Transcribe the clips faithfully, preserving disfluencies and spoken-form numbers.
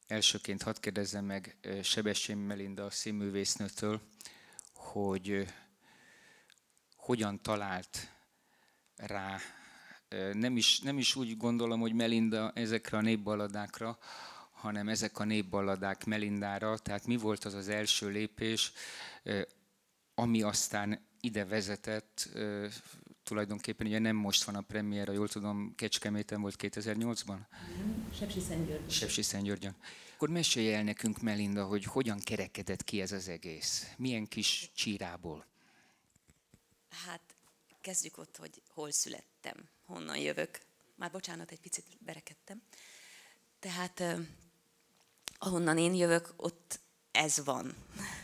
Elsőként hadd kérdezzem meg Sebestyén Melinda színművésznőtől, hogy hogyan talált rá, nem is, nem is úgy gondolom, hogy Melinda ezekre a népballadákra, hanem ezek a népballadák Melindára, tehát mi volt az az első lépés, ami aztán ide vezetett, tulajdonképpen ugye nem most van a premiéra, jól tudom, Kecskeméten volt kétezer-nyolcban? Sepsiszentgyörgyön. Sepsiszentgyörgyön. Akkor mesélj el nekünk, Melinda, hogy hogyan kerekedett ki ez az egész. Milyen kis csírából? Hát kezdjük ott, hogy hol születtem, honnan jövök. Már bocsánat, egy picit berekedtem. Tehát eh, ahonnan én jövök, ott ez van.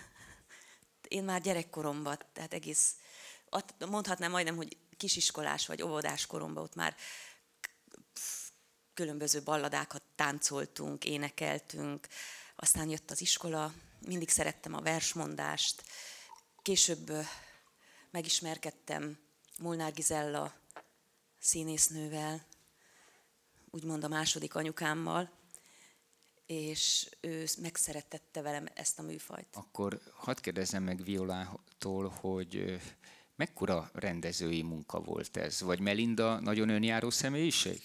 Én már gyerekkoromban, tehát egész, mondhatnám majdnem, hogy kisiskolás vagy óvodás koromban ott már különböző balladákat táncoltunk, énekeltünk, aztán jött az iskola, mindig szerettem a versmondást. Később megismerkedtem Molnár Gizella színésznővel, úgymond a második anyukámmal, és ő megszerettette velem ezt a műfajt. Akkor hadd kérdezzem meg Violától, hogy mekkora rendezői munka volt ez? Vagy Melinda nagyon önjáró személyiség?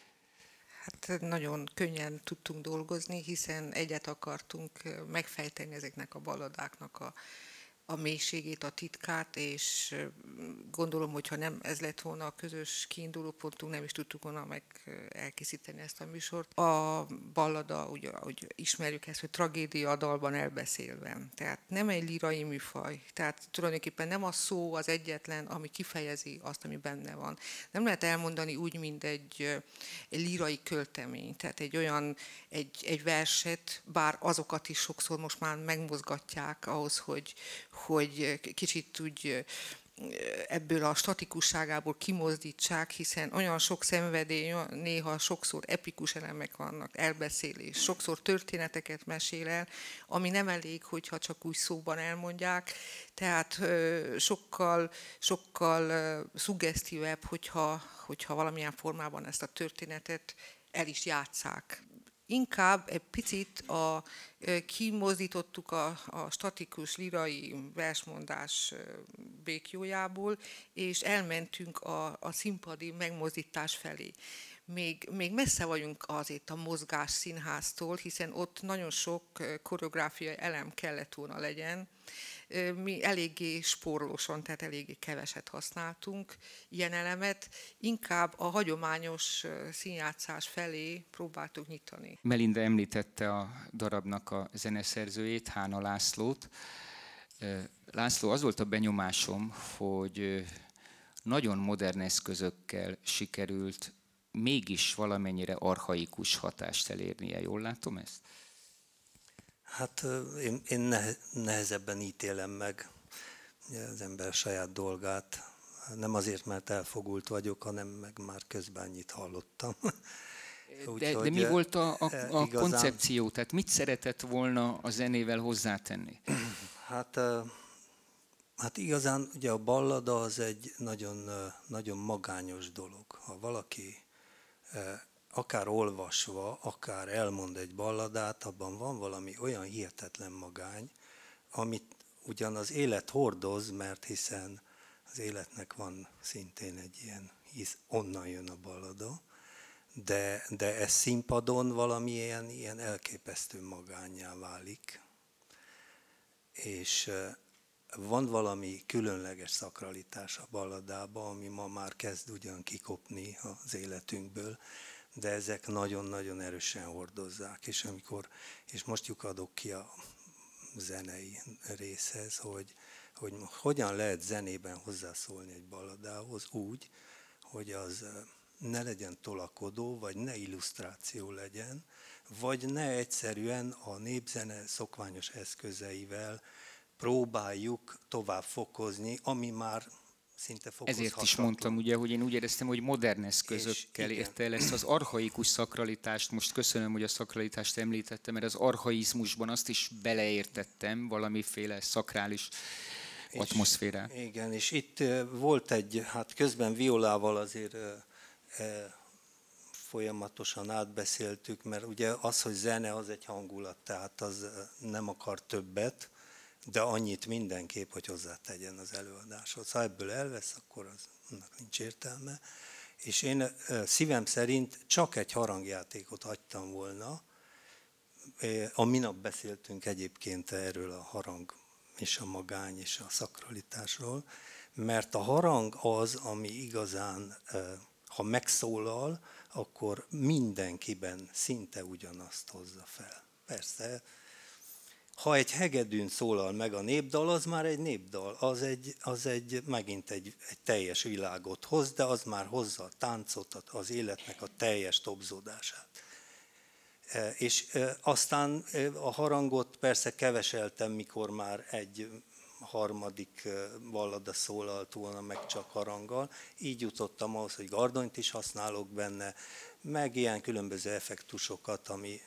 Hát nagyon könnyen tudtunk dolgozni, hiszen egyet akartunk megfejteni ezeknek a balladáknak a, a mélységét, a titkát, és gondolom, hogy ha nem ez lett volna a közös kiinduló pontunk, nem is tudtuk volna meg elkészíteni ezt a műsort. A ballada, ugye, ahogy ismerjük ezt, hogy tragédia a dalban elbeszélve. Tehát nem egy lírai műfaj. Tehát tulajdonképpen nem a szó az egyetlen, ami kifejezi azt, ami benne van. Nem lehet elmondani úgy, mint egy, egy lírai költemény. Tehát egy olyan, egy, egy verset, bár azokat is sokszor most már megmozgatják ahhoz, hogy hogy kicsit úgy ebből a statikusságából kimozdítsák, hiszen olyan sok szenvedély, néha sokszor epikus elemek vannak, elbeszélés, sokszor történeteket mesél el, ami nem elég, hogyha csak úgy szóban elmondják, tehát sokkal, sokkal szuggesztívebb, hogyha, hogyha valamilyen formában ezt a történetet el is játsszák. Inkább egy picit a, kimozdítottuk a, a statikus lírai versmondás békjójából, és elmentünk a, a színpadi megmozdítás felé. Még, még messze vagyunk azért a mozgás színháztól, hiszen ott nagyon sok koreográfiai elem kellett volna legyen. Mi eléggé spórolósan, tehát eléggé keveset használtunk ilyen elemet, inkább a hagyományos színjátszás felé próbáltuk nyitani. Melinda említette a darabnak a zeneszerzőjét, Hána Lászlót. László, az volt a benyomásom, hogy nagyon modern eszközökkel sikerült mégis valamennyire archaikus hatást elérnie. Jól látom ezt? Hát én, én nehezebben ítélem meg az ember saját dolgát. Nem azért, mert elfogult vagyok, hanem meg már közben annyit hallottam. Úgy, de, de mi volt a, a, a igazán, koncepció? Tehát mit szeretett volna a zenével hozzátenni? Hát, hát igazán ugye a ballada az egy nagyon, nagyon magányos dolog. Ha valaki akár olvasva, akár elmond egy balladát, abban van valami olyan hihetetlen magány, amit ugyan az élet hordoz, mert hiszen az életnek van szintén egy ilyen, hisz onnan jön a ballada, de, de ez színpadon valamilyen ilyen elképesztő magánnyá válik. És van valami különleges szakralitás a balladában, ami ma már kezd ugyan kikopni az életünkből, de ezek nagyon-nagyon erősen hordozzák, és amikor, és most lyukadok ki a zenei részhez, hogy, hogy hogyan lehet zenében hozzászólni egy balladához úgy, hogy az ne legyen tolakodó, vagy ne illusztráció legyen, vagy ne egyszerűen a népzene szokványos eszközeivel próbáljuk tovább fokozni, ami már szinte fokozhatatlan. Ezért is mondtam, ugye, hogy én úgy éreztem, hogy modern eszközökkel érte el ezt az archaikus szakralitást. Most köszönöm, hogy a szakralitást említettem, mert az archaizmusban azt is beleértettem, valamiféle szakrális atmoszférát. Igen, és itt volt egy, hát közben Violával azért folyamatosan átbeszéltük, mert ugye az, hogy zene, az egy hangulat, tehát az nem akar többet, de annyit mindenképp, hogy hozzátegyen az előadáshoz. Ha ebből elvesz, akkor az, annak nincs értelme. És én szívem szerint csak egy harangjátékot hagytam volna. A minap beszéltünk egyébként erről a harang és a magány és a szakralitásról, mert a harang az, ami igazán, ha megszólal, akkor mindenkiben szinte ugyanazt hozza fel. Persze, ha egy hegedűn szólal meg a népdal, az már egy népdal, az, egy, az egy, megint egy, egy teljes világot hoz, de az már hozza a táncot, az életnek a teljes tobzódását. És aztán a harangot persze keveseltem, mikor már egy harmadik ballada szólalt volna meg csak haranggal. Így jutottam ahhoz, hogy gardonyt is használok benne, meg ilyen különböző effektusokat, ami,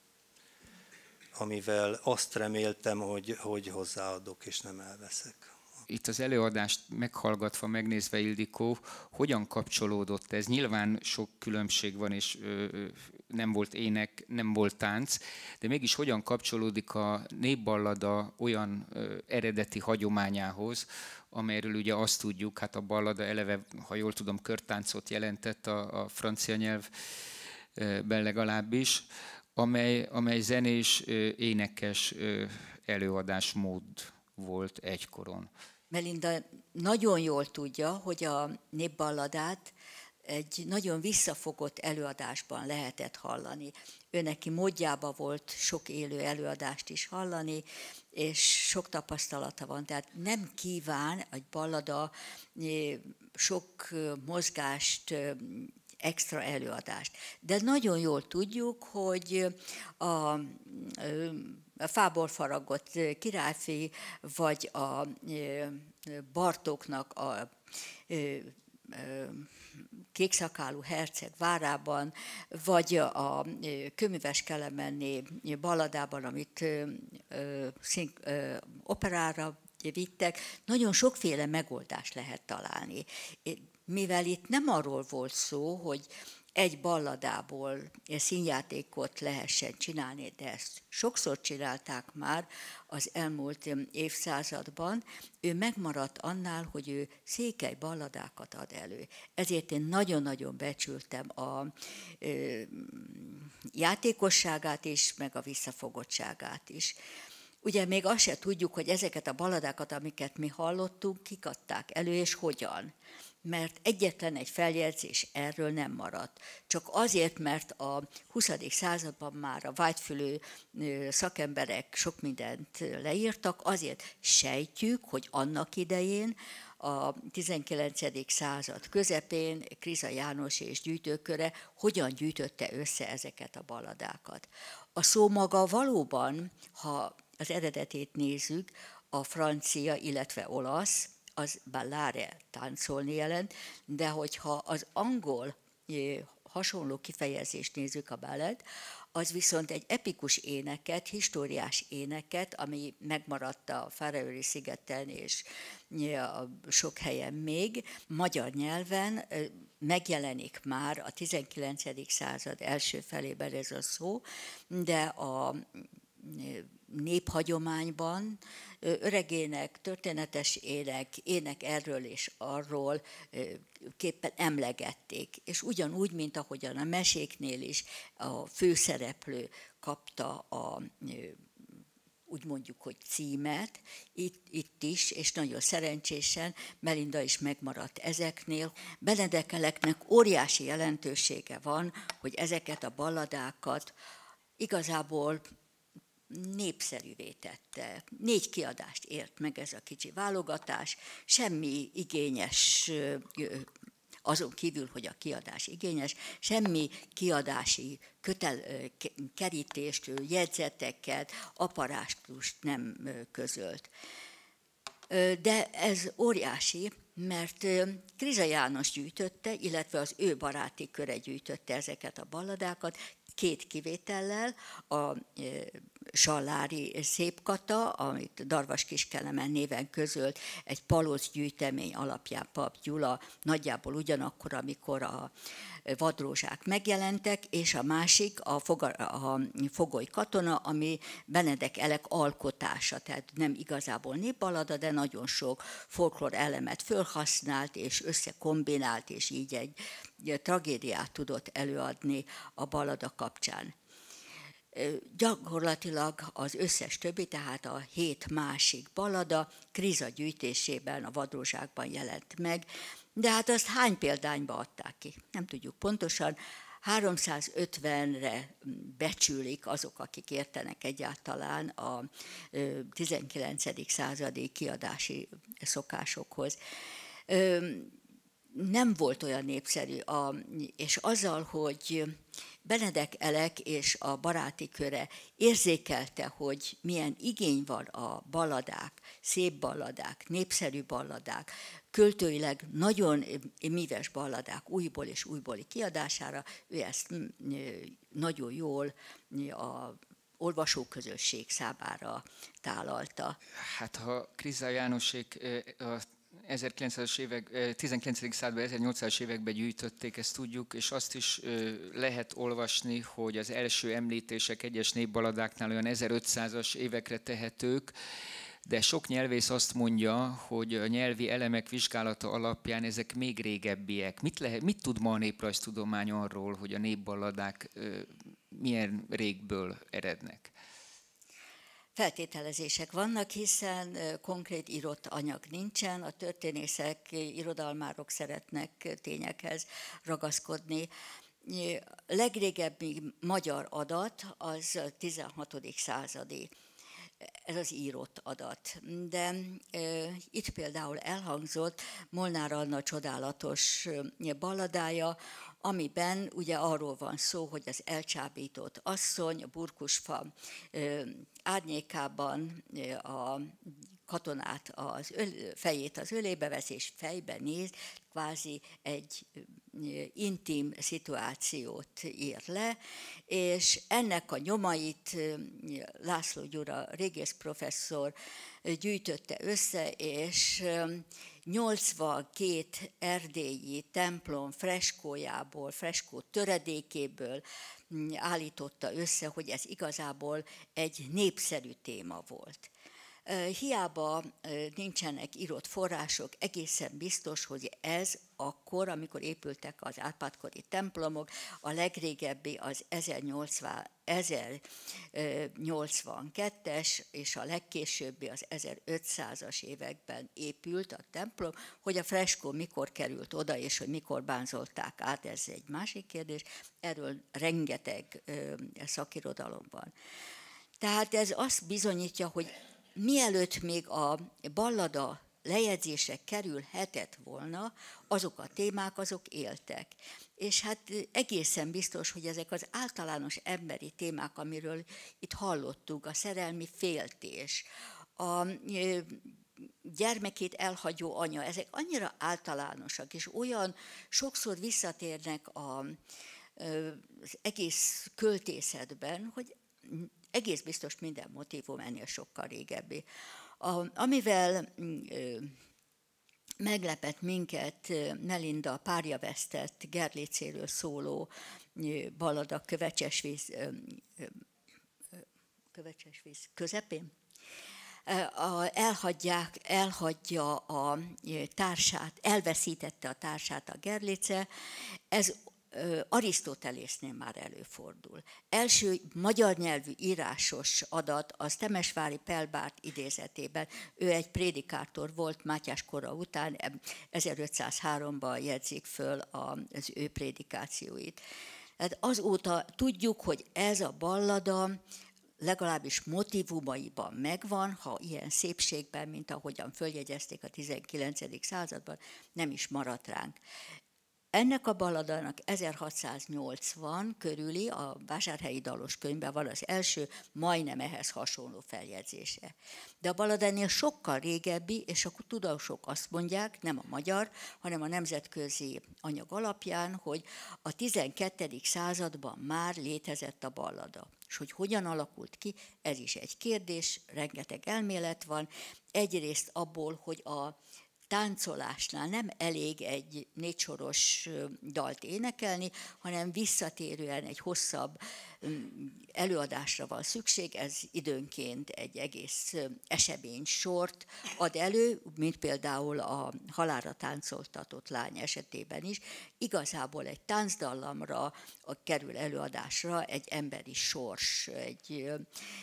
amivel azt reméltem, hogy, hogy hozzáadok és nem elveszek. Itt az előadást meghallgatva, megnézve, Ildikó, hogyan kapcsolódott ez? Nyilván sok különbség van, és ö, nem volt ének, nem volt tánc, de mégis hogyan kapcsolódik a népballada olyan ö, eredeti hagyományához, amelyről ugye azt tudjuk, hát a ballada eleve, ha jól tudom, körtáncot jelentett a, a francia nyelvben legalábbis, amely, amely zenés, énekes előadásmód volt egykoron. Melinda nagyon jól tudja, hogy a népballadát egy nagyon visszafogott előadásban lehetett hallani. Ő neki módjába volt sok élő előadást is hallani, és sok tapasztalata van. Tehát nem kíván egy ballada sok mozgást, extra előadást. De nagyon jól tudjuk, hogy a a fából faragott királyfi, vagy a Bartóknak a kékszakálú herceg várában, vagy a Kőműves Kelemenné balladában, amit szín, operára vittek, nagyon sokféle megoldást lehet találni. Mivel itt nem arról volt szó, hogy egy balladából színjátékot lehessen csinálni, de ezt sokszor csinálták már az elmúlt évszázadban, ő megmaradt annál, hogy ő székely balladákat ad elő. Ezért én nagyon-nagyon becsültem a ö, játékosságát is, meg a visszafogottságát is. Ugye még azt se tudjuk, hogy ezeket a balladákat, amiket mi hallottunk, kik adták elő, és hogyan. Mert egyetlen egy feljegyzés erről nem maradt. Csak azért, mert a huszadik században már a vágyfülű szakemberek sok mindent leírtak, azért sejtjük, hogy annak idején a tizenkilencedik század közepén Kriza János és gyűjtőköre hogyan gyűjtötte össze ezeket a balladákat. A szó maga valóban, ha az eredetét nézzük, a francia, illetve olasz, az ballare, táncolni jelent, de hogyha az angol hasonló kifejezést nézzük, a ballet, az viszont egy epikus éneket, históriás éneket, ami megmaradt a Faroe szigeten és sok helyen még, magyar nyelven megjelenik már a tizenkilencedik század első felében ez a szó, de a néphagyományban öregének, történetes ének, ének erről és arról képpen emlegették. És ugyanúgy, mint ahogyan a meséknél is a főszereplő kapta a, úgy mondjuk, hogy címet, itt, itt is, és nagyon szerencsésen Melinda is megmaradt ezeknél. Benedekeleknek óriási jelentősége van, hogy ezeket a balladákat igazából népszerűvé tette. Négy kiadást ért meg ez a kicsi válogatás, semmi igényes, azon kívül, hogy a kiadás igényes, semmi kiadási kötel, kerítést, jegyzeteket, apparástust nem közölt. De ez óriási, mert Kriza János gyűjtötte, illetve az ő baráti köre gyűjtötte ezeket a balladákat, két kivétellel, a Sallári Szépkata, amit Darvas Kiskelemen néven közölt, egy paloc gyűjtemény alapján Pap Gyula, nagyjából ugyanakkor, amikor a Vadrózsák megjelentek, és a másik a, foga, a Fogoly katona, ami Benedek Elek alkotása, tehát nem igazából népballada, de nagyon sok folklór elemet fölhasznált és összekombinált, és így egy, egy tragédiát tudott előadni a ballada kapcsán. Gyakorlatilag az összes többi, tehát a hét másik ballada Kriza gyűjtésében, a Vadrózsákban jelent meg, de hát azt hány példányba adták ki? Nem tudjuk pontosan. háromszázötvenre becsülik azok, akik értenek egyáltalán a tizenkilencedik századi kiadási szokásokhoz. Nem volt olyan népszerű, a, és azzal, hogy Benedek Elek és a baráti köre érzékelte, hogy milyen igény van a balladák, szép balladák, népszerű balladák, költőileg nagyon míves balladák újból és újbóli kiadására, ő ezt nagyon jól a olvasóközösség számára tálalta. Hát ha Kriza Jánosék a ezerkilencszázas évek, tizenkilencedik században, ezernyolcszázas években gyűjtötték, ezt tudjuk, és azt is lehet olvasni, hogy az első említések egyes népballadáknál olyan ezerötszázas évekre tehetők, de sok nyelvész azt mondja, hogy a nyelvi elemek vizsgálata alapján ezek még régebbiek. Mit, lehet, mit tud ma a néprajztudomány arról, hogy a népballadák milyen régből erednek? Feltételezések vannak, hiszen konkrét írott anyag nincsen, a történészek, irodalmárok szeretnek tényekhez ragaszkodni. Legrégebbi magyar adat az tizenhatodik századi, ez az írott adat. De e, itt például elhangzott Molnár Anna csodálatos balladája, amiben ugye arról van szó, hogy az elcsábított asszony a burkusfa e, árnyékában e, a katonát, az öl, fejét az ölébe vesz, és fejbe néz, kvázi egy intim szituációt ír le, és ennek a nyomait László Gyura régész professzor gyűjtötte össze, és nyolcvankét erdélyi templom freskójából, freskó töredékéből állította össze, hogy ez igazából egy népszerű téma volt. Hiába nincsenek írott források, egészen biztos, hogy ez akkor, amikor épültek az árpádkori templomok, a legrégebbi az ezernyolcvankettes, és a legkésőbbi az ezerötszázas években épült a templom. Hogy a freskó mikor került oda, és hogy mikor bánzolták át, ez egy másik kérdés. Erről rengeteg szakirodalom van. Tehát ez azt bizonyítja, hogy mielőtt még a ballada lejegyzésre kerülhetett volna, azok a témák, azok éltek. És hát egészen biztos, hogy ezek az általános emberi témák, amiről itt hallottuk, a szerelmi féltés, a gyermekét elhagyó anya, ezek annyira általánosak, és olyan sokszor visszatérnek a, az egész költészetben, hogy egész biztos minden motívum ennél sokkal régebbi. A, amivel ö, meglepett minket Melinda párja vesztett Gerlécéről szóló ö, ballada Kövecsesvíz, ö, ö, Kövecsesvíz közepén, a, elhagyják, elhagyja a társát, elveszítette a társát a Gerléce, ez Arisztotelésznél már előfordul. Első magyar nyelvű írásos adat az Temesvári Pelbárt idézetében. Ő egy prédikátor volt Mátyás kora után, ezerötszázháromban jegyzik föl az ő prédikációit. Hát azóta tudjuk, hogy ez a ballada legalábbis motívumaiban megvan, ha ilyen szépségben, mint ahogyan följegyezték a tizenkilencedik században, nem is maradt ránk. Ennek a balladának ezerhatszáznyolcvan körüli, a Vásárhelyi Dalos könyvben van az első, majdnem ehhez hasonló feljegyzése. De a balladánél sokkal régebbi, és a tudósok azt mondják, nem a magyar, hanem a nemzetközi anyag alapján, hogy a tizenkettedik században már létezett a ballada. És hogy hogyan alakult ki, ez is egy kérdés, rengeteg elmélet van. Egyrészt abból, hogy a táncolásnál nem elég egy négysoros dalt énekelni, hanem visszatérően egy hosszabb előadásra van szükség, ez időnként egy egész esemény sort ad elő, mint például a halálra táncoltatott lány esetében is. Igazából egy táncdallamra kerül előadásra egy emberi sors, egy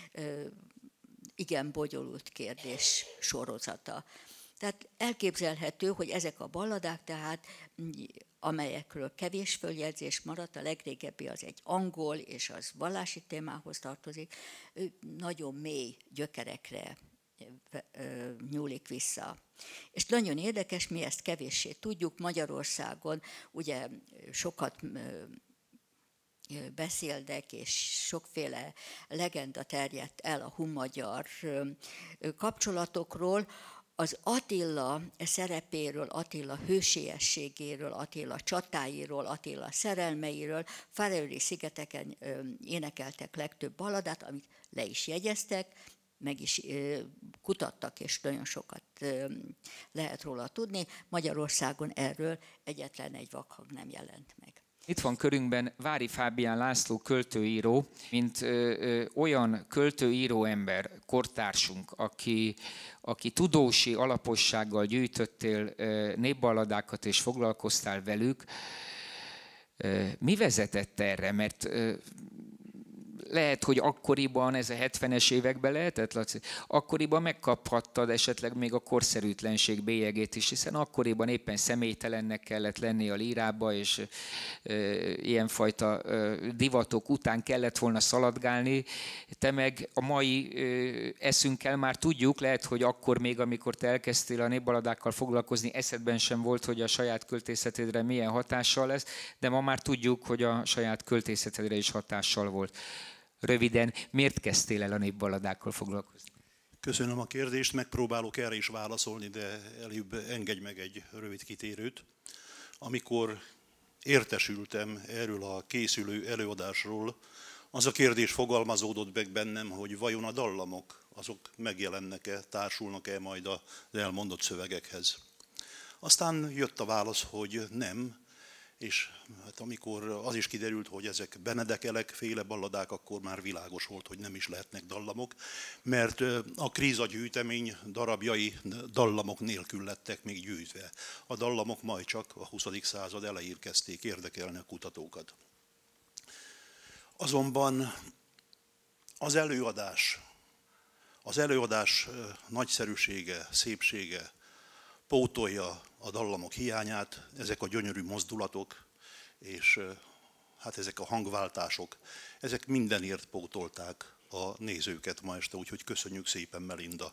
igen bonyolult kérdés sorozata. Tehát elképzelhető, hogy ezek a balladák, tehát, amelyekről kevés följegyzés maradt, a legrégebbi az egy angol, és az vallási témához tartozik, nagyon mély gyökerekre nyúlik vissza. És nagyon érdekes, mi ezt kevéssé tudjuk, Magyarországon ugye sokat beszélnek, és sokféle legenda terjedt el a hun-magyar kapcsolatokról. Az Attila szerepéről, Attila hősiességéről, Attila csatáiról, Attila szerelmeiről Faroe szigeteken énekeltek legtöbb balladát, amit le is jegyeztek, meg is kutattak, és nagyon sokat lehet róla tudni. Magyarországon erről egyetlen egy vakhang nem jelent meg. Itt van körünkben Vári Fábián László költőíró, mint ö, ö, olyan költőíró ember, kortársunk, aki, aki tudósi alapossággal gyűjtöttél ö, népballadákat és foglalkoztál velük. Ö, mi vezetett erre? Mert ö, lehet, hogy akkoriban, ez a hetvenes években lehetett, Laci? Akkoriban megkaphattad esetleg még a korszerűtlenség bélyegét is, hiszen akkoriban éppen személytelennek kellett lenni a lírába, és e, ilyenfajta e, divatok után kellett volna szaladgálni. Te meg a mai e, eszünkkel már tudjuk, lehet, hogy akkor még, amikor te elkezdtél a népballadákkal foglalkozni, eszedben sem volt, hogy a saját költészetedre milyen hatással lesz, de ma már tudjuk, hogy a saját költészetedre is hatással volt. Röviden, miért kezdtél el a népballadákkal foglalkozni? Köszönöm a kérdést, megpróbálok erre is válaszolni, de előbb engedj meg egy rövid kitérőt. Amikor értesültem erről a készülő előadásról, az a kérdés fogalmazódott meg bennem, hogy vajon a dallamok, azok megjelennek-e, társulnak-e majd az elmondott szövegekhez. Aztán jött a válasz, hogy nem, és hát amikor az is kiderült, hogy ezek Benedekelek féle balladák, akkor már világos volt, hogy nem is lehetnek dallamok, mert a Kríza gyűjtemény darabjai dallamok nélkül lettek még gyűjtve. A dallamok majd csak a huszadik század elején kezdték érdekelni a kutatókat. Azonban az előadás, az előadás nagyszerűsége, szépsége pótolja a dallamok hiányát, ezek a gyönyörű mozdulatok, és hát ezek a hangváltások, ezek mindenért pótolták a nézőket ma este, úgyhogy köszönjük szépen, Melinda.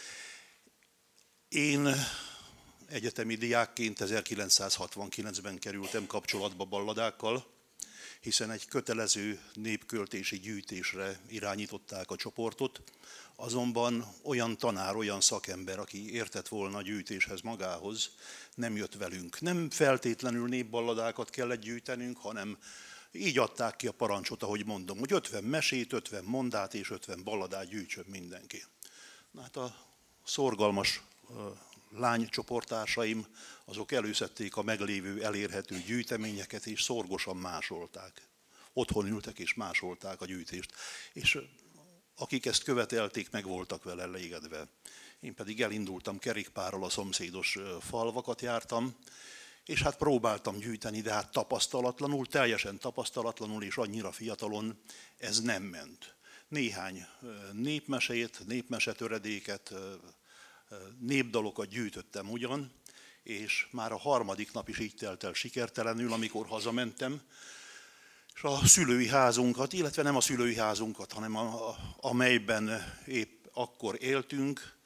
Én egyetemi diákként ezerkilencszázhatvankilencben kerültem kapcsolatba balladákkal, hiszen egy kötelező népköltési gyűjtésre irányították a csoportot, azonban olyan tanár, olyan szakember, aki értett volna a gyűjtéshez magához, nem jött velünk. Nem feltétlenül népballadákat kellett gyűjtenünk, hanem így adták ki a parancsot, ahogy mondom, hogy ötven mesét, ötven mondát és ötven balladát gyűjtsön mindenki. Na hát a szorgalmas lánycsoporttársaim, azok előszedték a meglévő elérhető gyűjteményeket, és szorgosan másolták. Otthon ültek és másolták a gyűjtést. És akik ezt követelték, meg voltak vele elégedve. Én pedig elindultam kerékpárral, a szomszédos falvakat jártam, és hát próbáltam gyűjteni, de hát tapasztalatlanul, teljesen tapasztalatlanul és annyira fiatalon ez nem ment. Néhány népmesét, népmesetöredéket, népdalokat gyűjtöttem ugyan, és már a harmadik nap is így telt el sikertelenül, amikor hazamentem, és a szülői házunkat, illetve nem a szülői házunkat, hanem a, a, amelyben épp akkor éltünk,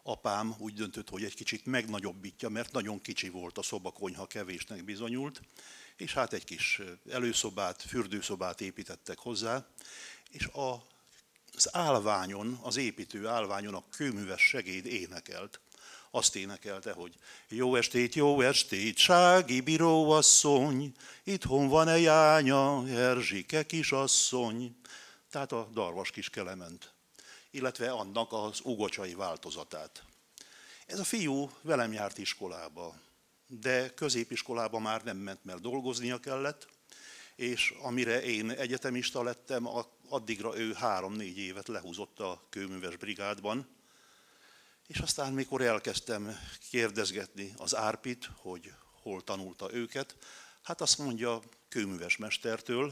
apám úgy döntött, hogy egy kicsit megnagyobbítja, mert nagyon kicsi volt a szobakonyha, kevésnek bizonyult, és hát egy kis előszobát, fürdőszobát építettek hozzá, és a, az állványon, az építő állványon a kőműves segéd énekelt. Azt énekelte, hogy jó estét, jó estét, Sági bíróasszony, itthon van-e Jánya, Erzsike kisasszony. Tehát a Darvas Kis Kelement, illetve annak az ugocsai változatát. Ez a fiú velem járt iskolába, de középiskolába már nem ment, mert dolgoznia kellett, és amire én egyetemista lettem, addigra ő három-négy évet lehúzott a kőműves brigádban, és aztán, mikor elkezdtem kérdezgetni az Árpit, hogy hol tanulta őket, hát azt mondja, kőműves mestertől,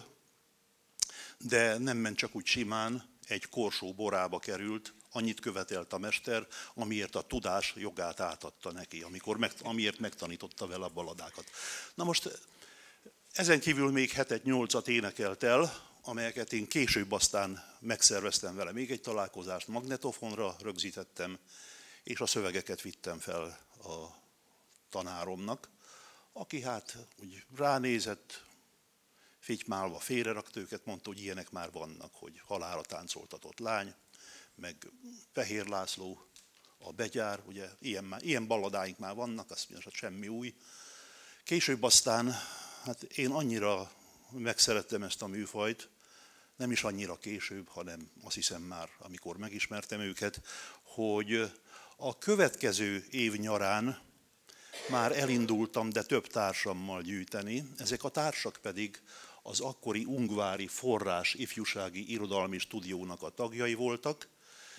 de nem ment csak úgy simán, egy korsó borába került, annyit követelt a mester, amiért a tudás jogát átadta neki, amikor meg, amiért megtanította vele a baladákat. Na most ezen kívül még hetet, nyolcat énekelt el, amelyeket én később aztán megszerveztem vele. Még egy találkozást magnetofonra rögzítettem, és a szövegeket vittem fel a tanáromnak, aki hát úgy ránézett, fitymálva félrerakta őket, mondta, hogy ilyenek már vannak, hogy halálra táncoltatott lány, meg Fehér László, a Begyár, ugye ilyen, már, ilyen balladáink már vannak, azt mondja, hogy semmi új. Később aztán, hát én annyira megszerettem ezt a műfajt, nem is annyira később, hanem azt hiszem már, amikor megismertem őket, hogy a következő év nyarán már elindultam, de több társammal gyűjteni. Ezek a társak pedig az akkori Ungvári Forrás ifjúsági irodalmi stúdiónak a tagjai voltak,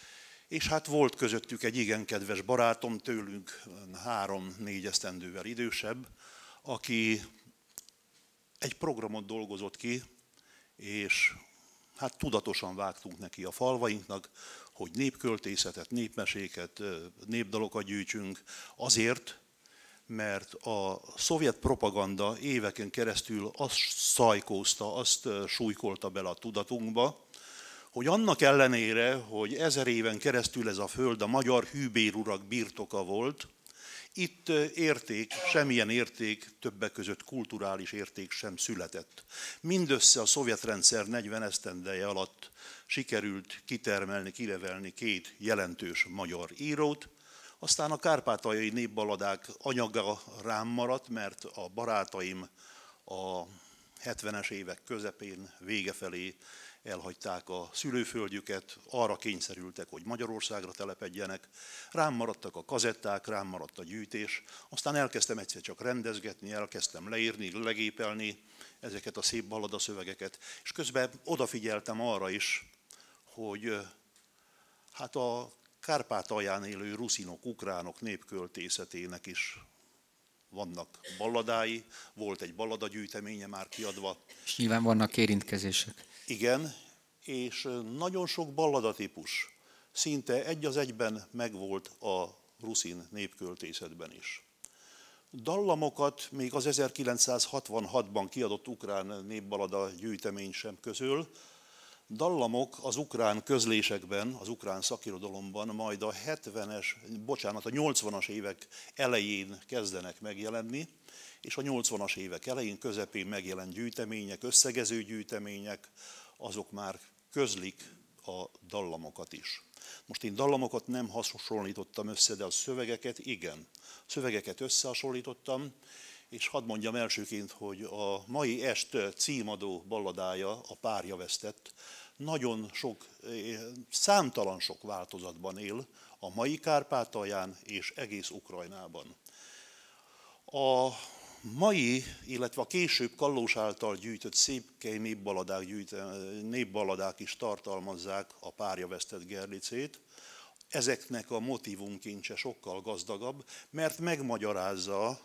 és hát volt közöttük egy igen kedves barátom, tőlünk három-négy esztendővel idősebb, aki egy programot dolgozott ki, és hát tudatosan vágtunk neki a falvainknak, hogy népköltészetet, népmeséket, népdalokat gyűjtsünk azért, mert a szovjet propaganda éveken keresztül azt szajkózta, azt súlykolta bele a tudatunkba, hogy annak ellenére, hogy ezer éven keresztül ez a föld a magyar hűbérurak birtoka volt, itt érték, semmilyen érték, többek között kulturális érték sem született. Mindössze a szovjet rendszer negyven esztendeje alatt sikerült kitermelni, kinevelni két jelentős magyar írót, aztán a kárpátaljai népballadák anyaga rám maradt, mert a barátaim a hetvenes évek közepén, vége felé elhagyták a szülőföldjüket, arra kényszerültek, hogy Magyarországra telepedjenek. Rám maradtak a kazetták, rám maradt a gyűjtés, aztán elkezdtem egyszer csak rendezgetni, elkezdtem leírni, legépelni ezeket a szép balladaszövegeket, és közben odafigyeltem arra is, hogy hát a Kárpátalján élő ruszinok, ukránok népköltészetének is vannak balladái, volt egy balladagyűjteménye már kiadva. És nyilván vannak érintkezések. Igen, és nagyon sok balladatípus szinte egy az egyben megvolt a ruszin népköltészetben is. Dallamokat még az ezerkilencszázhatvanhatban kiadott ukrán népballada gyűjtemény sem közöl. Dallamok az ukrán közlésekben, az ukrán szakirodalomban majd a hetvenes, bocsánat, a nyolcvanas évek elején kezdenek megjelenni, és a nyolcvanas évek elején, közepén megjelent gyűjtemények, összegező gyűjtemények, azok már közlik a dallamokat is. Most én dallamokat nem hasonlítottam össze, de a szövegeket igen. Szövegeket összehasonlítottam, és hadd mondjam elsőként, hogy a mai est címadó balladája, a Párja vesztett, nagyon sok, számtalan sok változatban él a mai Kárpátalján és egész Ukrajnában. A mai, illetve a később Kallós által gyűjtött szépkely népballadák, gyűjte, népballadák is tartalmazzák a Párja vesztett Gerlicét. Ezeknek a motívumkincse sokkal gazdagabb, mert megmagyarázza,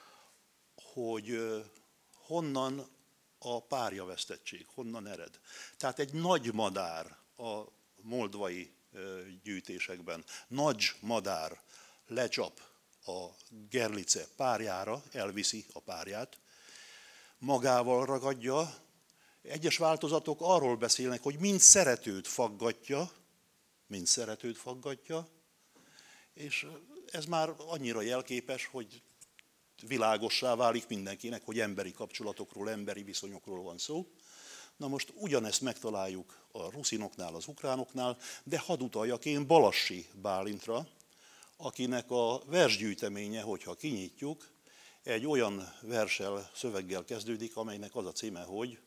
hogy honnan a párjavesztettség, honnan ered. Tehát egy nagy madár a moldvai gyűjtésekben, nagy madár lecsap a Gerlice párjára, elviszi a párját, magával ragadja. Egyes változatok arról beszélnek, hogy mind szeretőt faggatja, mind szeretőt faggatja, És ez már annyira jelképes, hogy világossá válik mindenkinek, hogy emberi kapcsolatokról, emberi viszonyokról van szó. Na most ugyanezt megtaláljuk a ruszinoknál, az ukránoknál, de hadd utaljak én Balassi Bálintra, akinek a versgyűjteménye, hogyha kinyitjuk, egy olyan verssel, szöveggel kezdődik, amelynek az a címe, hogy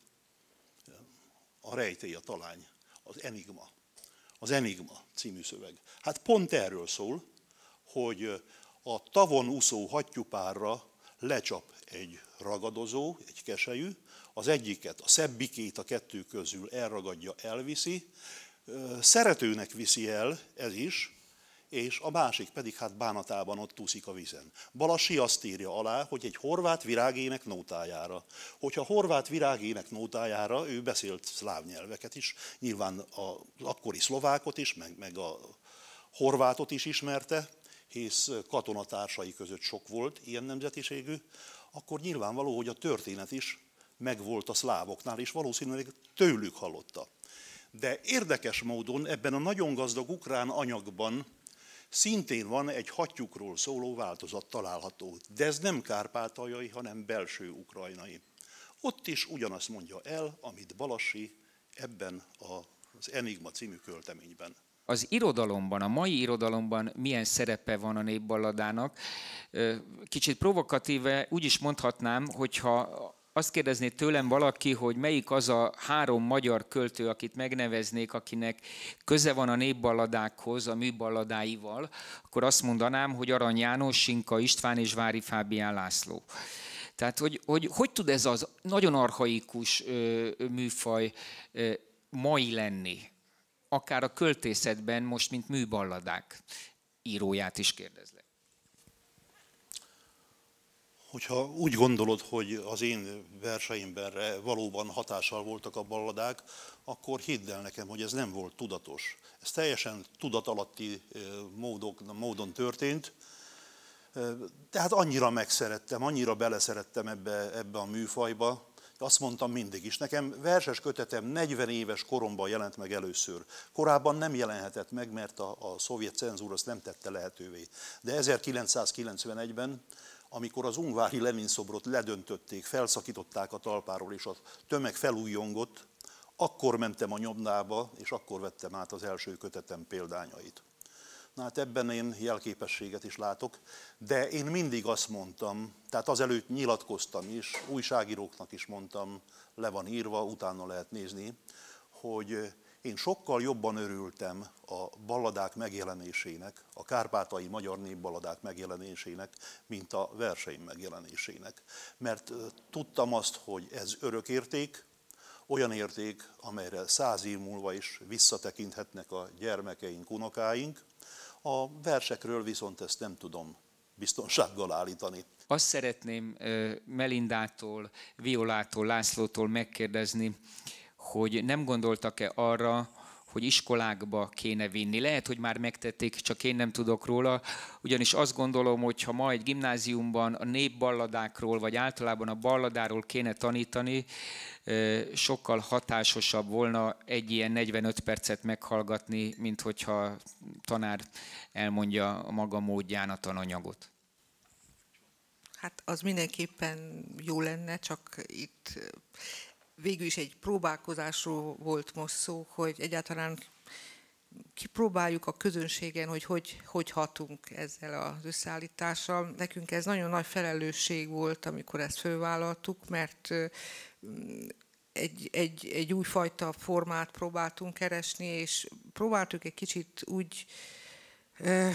a rejtély, a talány, az enigma. Az Enigma című szöveg. Hát pont erről szól, hogy a tavon úszó hattyúpárra lecsap egy ragadozó, egy keselyű, az egyiket, a szebbikét a kettő közül elragadja, elviszi, szeretőnek viszi el, ez is, és a másik pedig hát bánatában ott úszik a vízen. Balassi azt írja alá, hogy egy horvát virágének nótájára. Hogyha horvát virágének nótájára, ő beszélt szláv nyelveket is, nyilván az akkori szlovákot is, meg, meg a horvátot is ismerte, hisz katonatársai között sok volt ilyen nemzetiségű, akkor nyilvánvaló, hogy a történet is megvolt a szlávoknál, és valószínűleg tőlük hallotta. De érdekes módon ebben a nagyon gazdag ukrán anyagban szintén van egy hattyúkról szóló változat található, de ez nem kárpátaljai, hanem belső ukrajnai. Ott is ugyanazt mondja el, amit Balassi ebben az Enigma című költeményben. Az irodalomban, a mai irodalomban milyen szerepe van a népballadának? Kicsit provokatíve úgy is mondhatnám, hogyha azt kérdezné tőlem valaki, hogy melyik az a három magyar költő, akit megneveznék, akinek köze van a népballadákhoz, a műballadáival, akkor azt mondanám, hogy Arany János, Sinka István és Vári Fábián László. Tehát, hogy hogy, hogy tud ez az nagyon archaikus ö, műfaj ö, mai lenni? Akár a költészetben most, mint műballadák. Íróját is kérdezlek. Hogyha úgy gondolod, hogy az én verseimbenre valóban hatással voltak a balladák, akkor hidd el nekem, hogy ez nem volt tudatos. Ez teljesen tudatalatti módon, módon történt. Tehát annyira megszerettem, annyira beleszerettem ebbe, ebbe a műfajba, azt mondtam mindig is. Nekem verses kötetem negyven éves koromban jelent meg először. Korábban nem jelenhetett meg, mert a, a szovjet cenzúra azt nem tette lehetővé. De ezerkilencszázkilencvenegyben, amikor az ungvári Lenin szobrot ledöntötték, felszakították a talpáról, és a tömeg felújjongott, akkor mentem a nyomdába, és akkor vettem át az első kötetem példányait. Na hát ebben én jelképességet is látok, de én mindig azt mondtam, tehát azelőtt nyilatkoztam is, újságíróknak is mondtam, le van írva, utána lehet nézni, hogy én sokkal jobban örültem a balladák megjelenésének, a kárpátaljai magyar népballadák megjelenésének, mint a verseim megjelenésének. Mert tudtam azt, hogy ez örökérték, olyan érték, amelyre száz év múlva is visszatekinthetnek a gyermekeink, unokáink. A versekről viszont ezt nem tudom biztonsággal állítani. Azt szeretném Melindától, Violától, Lászlótól megkérdezni, hogy nem gondoltak-e arra, hogy iskolákba kéne vinni. Lehet, hogy már megtették, csak én nem tudok róla, ugyanis azt gondolom, hogy ha ma egy gimnáziumban a népballadákról, vagy általában a balladáról kéne tanítani, sokkal hatásosabb volna egy ilyen negyvenöt percet meghallgatni, mint hogyha tanár elmondja a maga módján a tananyagot. Hát az mindenképpen jó lenne, csak itt végül is egy próbálkozásról volt most szó, hogy egyáltalán kipróbáljuk a közönségen, hogy hogy, hogy hatunk ezzel az összeállítással. Nekünk ez nagyon nagy felelősség volt, amikor ezt fölvállaltuk, mert egy, egy, egy újfajta formát próbáltunk keresni, és próbáltuk egy kicsit úgy euh,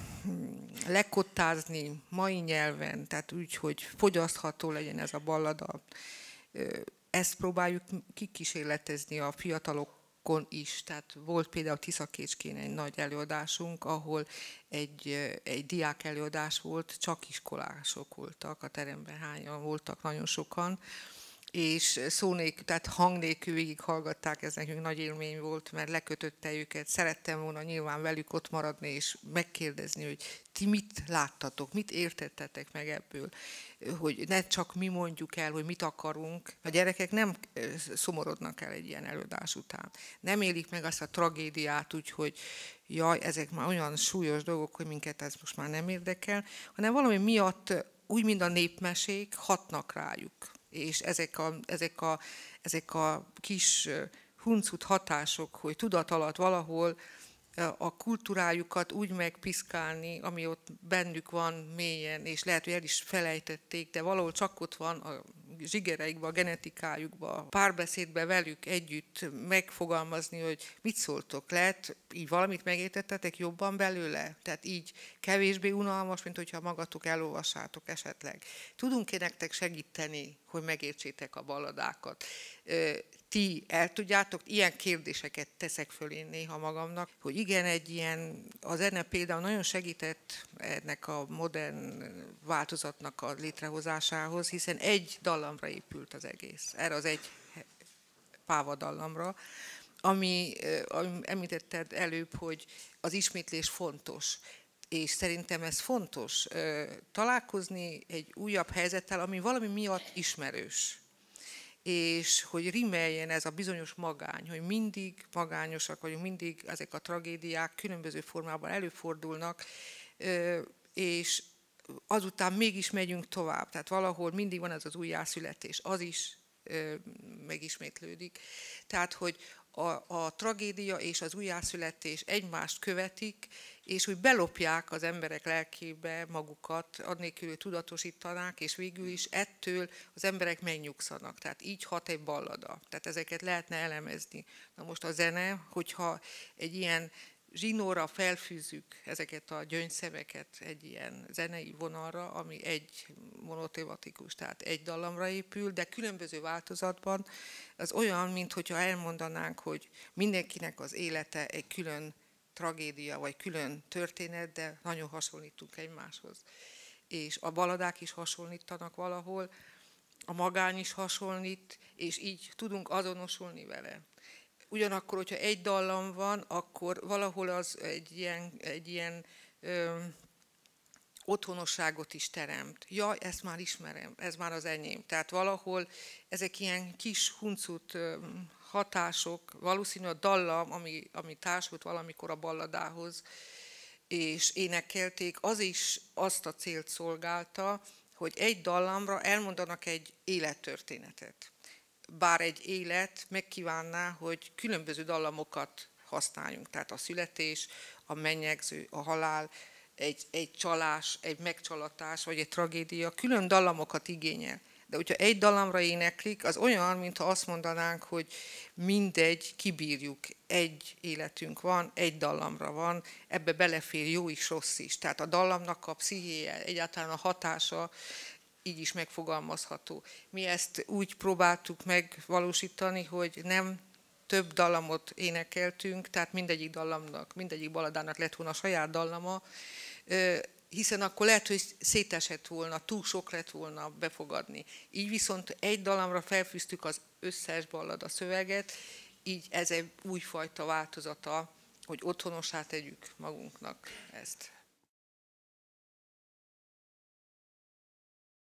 lekottázni mai nyelven, tehát úgy, hogy fogyasztható legyen ez a ballada. Ezt próbáljuk kikísérletezni a fiatalokon is. Tehát volt például Tiszakécskén egy nagy előadásunk, ahol egy, egy diák előadás volt, csak iskolások voltak, a teremben hányan voltak, nagyon sokan, és szó nélkül, tehát hang nélkül végig hallgatták, ez nekünk nagy élmény volt, mert lekötötte őket. Szerettem volna nyilván velük ott maradni, és megkérdezni, hogy ti mit láttatok, mit értettetek meg ebből, hogy ne csak mi mondjuk el, hogy mit akarunk. A gyerekek nem szomorodnak el egy ilyen előadás után. Nem élik meg azt a tragédiát úgy, hogy jaj, ezek már olyan súlyos dolgok, hogy minket ez most már nem érdekel, hanem valami miatt, úgy, mint a népmesék, hatnak rájuk. És ezek a, ezek a, ezek a kis huncut hatások, hogy tudat alatt valahol a kultúrájukat úgy megpiszkálni, ami ott bennük van mélyen, és lehet, hogy el is felejtették, de valahol csak ott van a zsigereikben, a genetikájukban, a párbeszédben velük együtt megfogalmazni, hogy mit szóltok, lehet, így valamit megértettetek jobban belőle? Tehát így kevésbé unalmas, mint hogyha magatok elolvassátok esetleg. Tudunk-e nektek segíteni, hogy megértsétek a balladákat? Ti el tudjátok, ilyen kérdéseket teszek föl én néha magamnak, hogy igen, egy ilyen, a zene például nagyon segített ennek a modern változatnak a létrehozásához, hiszen egy dallamra épült az egész, erre az egy pávadallamra, ami, ami említetted előbb, hogy az ismétlés fontos. És szerintem ez fontos, találkozni egy újabb helyzettel, ami valami miatt ismerős. És hogy rimmeljen ez a bizonyos magány, hogy mindig magányosak vagyunk, mindig ezek a tragédiák különböző formában előfordulnak, és azután mégis megyünk tovább. Tehát valahol mindig van ez az újjászületés, az is megismétlődik. Tehát, hogy a, a tragédia és az újjászületés egymást követik, és hogy belopják az emberek lelkébe magukat, annélkül, hogy tudatosítanák, és végül is ettől az emberek megnyugszanak. Tehát így hat egy ballada. Tehát ezeket lehetne elemezni. Na most a zene, hogyha egy ilyen zsinórra felfűzzük ezeket a gyöngyszemeket egy ilyen zenei vonalra, ami egy monotematikus, tehát egy dallamra épül, de különböző változatban, az olyan, mintha elmondanánk, hogy mindenkinek az élete egy külön tragédia, vagy külön történet, de nagyon hasonlítunk egymáshoz. És a balladák is hasonlítanak valahol, a magány is hasonlít, és így tudunk azonosulni vele. Ugyanakkor, hogyha egy dallam van, akkor valahol az egy ilyen, egy ilyen ö, otthonosságot is teremt. Jaj, ezt már ismerem, ez már az enyém. Tehát valahol ezek ilyen kis huncut ö, hatások, valószínű a dallam, ami, ami társult valamikor a balladához, és énekelték, az is azt a célt szolgálta, hogy egy dallamra elmondanak egy élettörténetet. Bár egy élet megkívánná, hogy különböző dallamokat használjunk. Tehát a születés, a mennyegző, a halál, egy, egy csalás, egy megcsalatás, vagy egy tragédia, külön dallamokat igényel. De hogyha egy dallamra éneklik, az olyan, mintha azt mondanánk, hogy mindegy, kibírjuk, egy életünk van, egy dallamra van, ebbe belefér jó is, rossz is. Tehát a dallamnak a pszichéje, egyáltalán a hatása, így is megfogalmazható. Mi ezt úgy próbáltuk megvalósítani, hogy nem több dallamot énekeltünk, tehát mindegyik dallamnak, mindegyik balladának lett volna a saját dallama, hiszen akkor lehet, hogy szétesett volna, túl sok lett volna befogadni. Így viszont egy dallamra felfűztük az összes ballada szöveget, így ez egy újfajta változata, hogy otthonossá tegyük magunknak ezt.